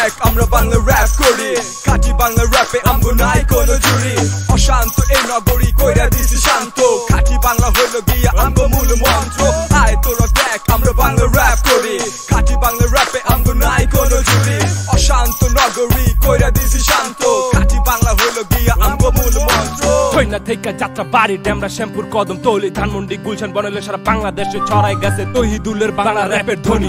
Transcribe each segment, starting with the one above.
দেখ আমরা বাংলা র‍্যাপ করি খাঁটি বাংলা র‍্যাপে আমগো নাই কোনো জুড়ি অশান্ত এই নগরী কইরা দিছি শান্ত খাঁটি বাংলা হইলো গিয়া আমগো মূল মন্ত্র আয় তোরা দেখ আমরা বাংলা র‍্যাপ করি খাঁটি বাংলা র‍্যাপে আমগো নাই কোনো জুড়ি অশান্ত নগরী কইরা দিছি শান্ত খাঁটি বাংলা হইলো গিয়া আমগো মূল মন্ত্র কইনা থেকে যাত্রা বাড়ি ডেমরা শ্যামপুর কদম তলি ধানমন্ডি গুলশান বনলে সারা বাংলাদেশে ছড়াই গেছে তহিদুলের বাংলা র‍্যাপের ধ্বনি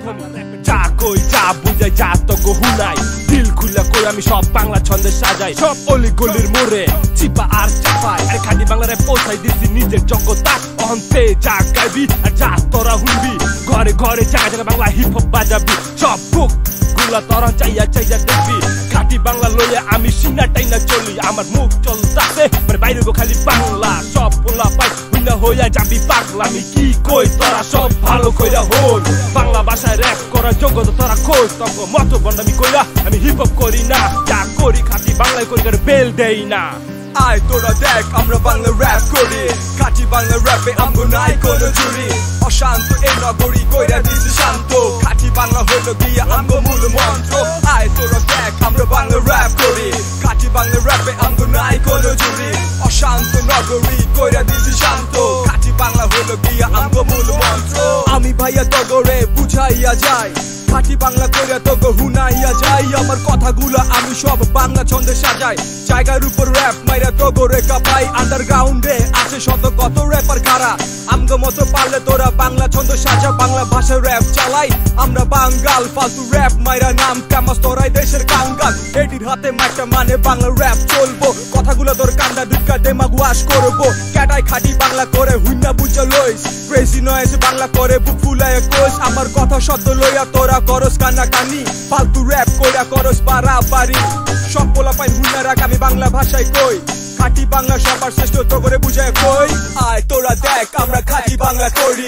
যা কই যা বুঝাই যা তো হুনাই দিল খুলে কই আমি সব বাংলা ছন্দে সাজাই সব অলি গলির মোড়ে চিপা আর চাপাই আর খাঁটি বাংলা র‍্যাপ পৌঁছাই দিছি নিজের জগতা অন্তে যা গাইবি আর যা তোরা হুনবি ঘরে ঘরে জায়গা জায়গা বাংলা হিপ হপ বাজাবি সব বুক গুলা তোরা চাইয়া চাইয়া দেখবি খাঁটি বাংলা লইয়া আমি সিনা টাইনা চলি আমার মুখ চলতাছে মানে বাইরে গো খালি বাংলা সব বলা পাই হুইনা হইয়া যাবি পাগলা আমি কি কই তোরা সব ভালো কইরা হল বাংলা ভাষায় র‍্যাপ করা যোগ্যতা তোরা খোঁজ তঙ্গ মতো বন্ডামি কইরা আমি হিপ হপ করি না যা করি খাঁটি বাংলায় করি কার বেল দেই না আয় তোরা দেখ আমরা বাংলা র‍্যাপ করি খাঁটি বাংলা র‍্যাপে আমগো নাই কোনো জুড়ি অশান্ত এই নগরী কইরা দিছি শান্ত খাঁটি বাংলা হইলো গিয়া আমগো মূল মন্ত্র আয় তোরা দেখ আমরা বাংলা র‍্যাপ করি খাঁটি বাংলা র‍্যাপে আমগো নাই কোনো জুড়ি অশান্ত নগরী কইরা দিছি শান্ত খাঁটি বাংলা হইলো গিয়া আমগো মূল মন্ত্র আমি ভাইয়া তগরে বুঝাইয়া যাই খাঁটি বাংলা কইরা তোকে হুনাইয়া যাই আমার কথাগুলা আমি সব বাংলা ছন্দে সাজাই জায়গার উপর র‍্যাপ মাইরা তোগরে কাপাই আন্ডারগ্রাউন্ডে আছে শত কত র‍্যাপার খারা আমগো মতো পারলে তোরা বাংলা ছন্দ সাজা বাংলা ভাষায় র‍্যাপ চালাই আমরা বাঙ্গাল ফালতু র‍্যাপ মাইরা নাম কামাস তোরাই দেশের কাঙ্গাল এটির হাতে মাইটা মানে বাংলা র‍্যাপ চলবো কথাগুলো তোর কান্দা ঢুকা দেমাগ ওয়াশ করবো ক্যাটাই খাঁটি বাংলা করে হুইনা বুঝা লইস ক্রেজি নয়েজ বাংলা করে বুক ফুলায় কোষ আমার কথা শব্দ লইয়া তোরা করস কান্না কানি ফালতু র‍্যাপ কইরা করস বাড়াবাড়ি সব পোলা পাই হুইনা রাখ আমি বাংলা ভাষায় কই খাঁটি বাংলা সবার শ্রেষ্ঠ তো করে বুঝায় কই আয় তোরা দেখ আমরা খাঁটি বাংলা করি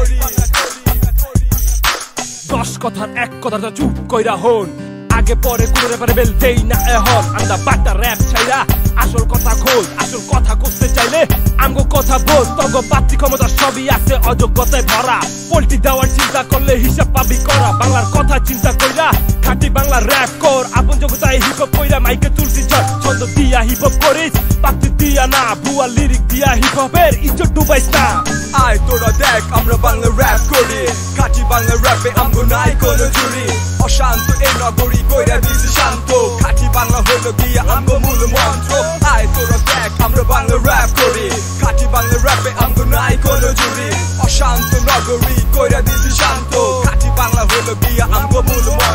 10 কথার এক কথাটা চুপ কইরা হন আগে পরে কোন রেপারে বেল দেই না এখন আমরা বাটা র‍্যাপ ছাইরা আসল কথা খোঁজ আসল কথা কইতে চাইলে আমগো কথা বল তগো বাপতি ক্ষমতা সবই আছে অযোগ্যতায় ভরা পল্টি দেওয়ার চিন্তা করলে হিসাব পাবি করা বাংলার কথা চিন্তা কইরা খাঁটি বাংলা র‍্যাপ কর আপন যোগ্যতায় হিপ হপ কইরা মাইকে তুলসি ঝড় ছন্দ দিয়া হিপ হপ করিস বাপতি দিয়া না ভুয়া লিরিক দিয়া হিপ হপের ইজ্জত ডুবাইস না আয় তোরা দেখ আমরা বাংলা র‍্যাপ করি খাঁটি বাংলা র‍্যাপে আমগো নাই কোনো জুড়ি অশান্ত এই নগরী কইরা দিছি শান্ত খাঁটি বাংলা হইলো গিয়া আমগো মূল মন্ত্র আয় তোরা দেখ আমরা বাংলা র‍্যাপ করি খাঁটি বাংলা র‍্যাপে আমগো নাই কোনো জুড়ি অশান্ত নগরী কইরা দিছি শান্ত খাঁটি বাংলা হইলো গিয়া আমগো মূল মন্ত্র